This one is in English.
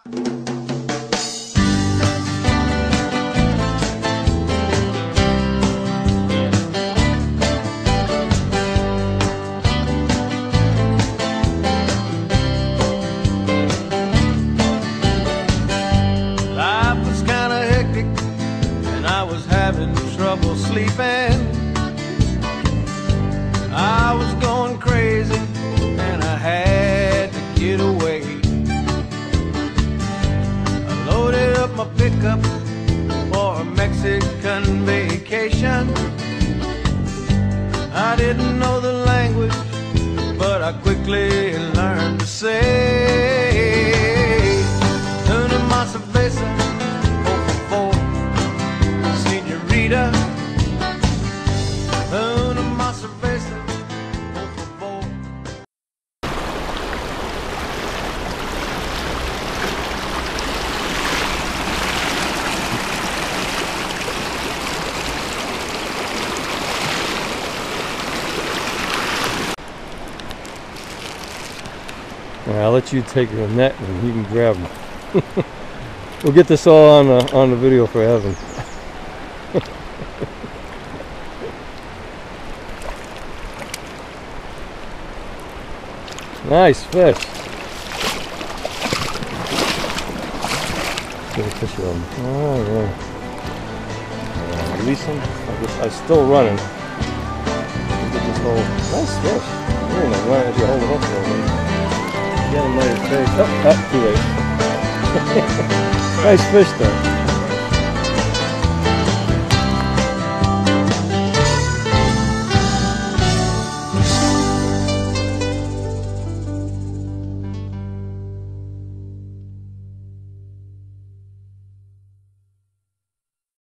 Life was kinda hectic and I was having trouble sleeping. I was going crazy and I had to get away. I loaded up my pickup for a Mexican vacation. I didn't know the language, but I quickly learned to say Una más cerveza, por favor, señorita. Una más cerveza, por favor. I'll let you take your net and you can grab them. We'll get this all on the video for Evan. Nice fish. Get a picture of them. Oh yeah. Release them. I'm still running. Get this whole nice fish. Very nice. Why don't you hold it up for a minute? Get him right in the face. Oh, too late. Nice fish though.